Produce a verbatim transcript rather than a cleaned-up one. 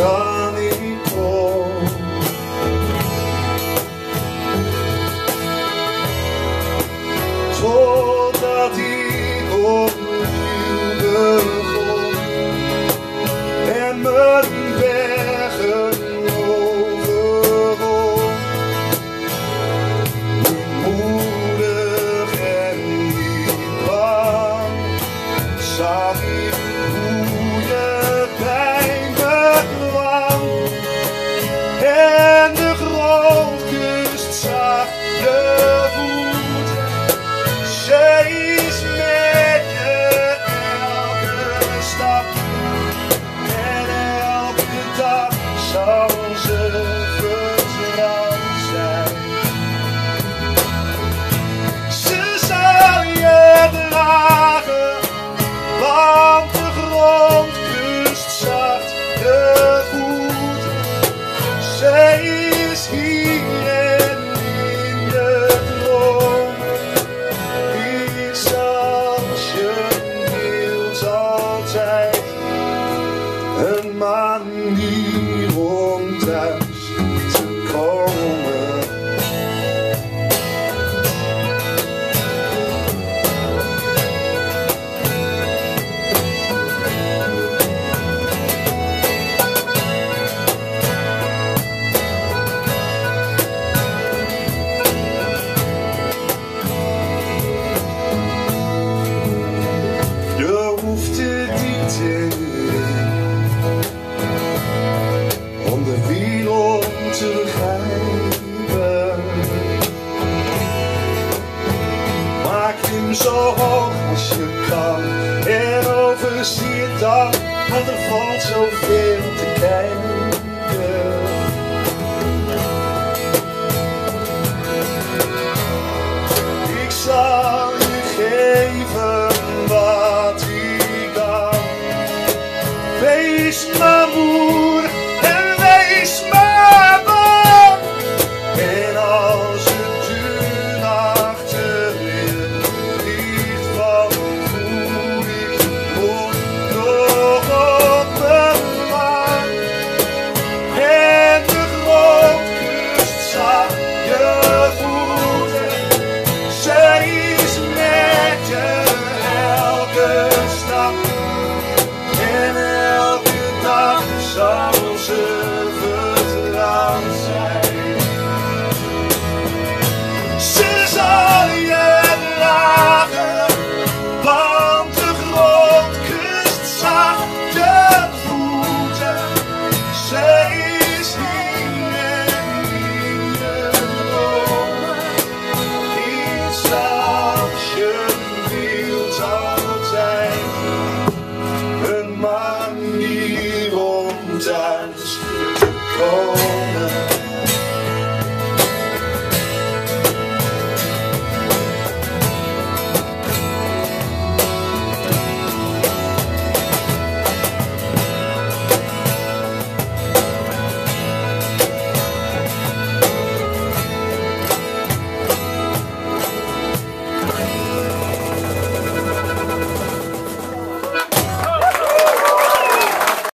kan ik kom. Totdat ik opnieuw begon en mijn wegen overwon. Niet moedig en niet bang, zag ik hoe je bij me kwam en de grond kust zag je voeten. Zij is met je elke stap en elke dag zal ze vertrouwd zijn. Ze zal je dragen, want de grond kust zacht je voeten. Zij is hier en in de dromen is als je wilt altijd een manier om thuis te komen. Je hoeft het niet in om de wereld te begrijpen. Maak hem zo hoog als je kan en overzie het dan, want er valt zoveel te kijken. Ik zal je geven wat ik kan. Wees maar moedig en wees maar bang. En als het de nacht erin ligt, van voel ik moet nog op mijn wang. En de grond kust zacht je voeten. Zij is met je elke stap en elke dag zal ze vertrouwd zijn. Ze zal je dragen, want de grond kust zacht je voeten. Zij is hier en in je dromen is als je wilt altijd een manier om thuis te komen.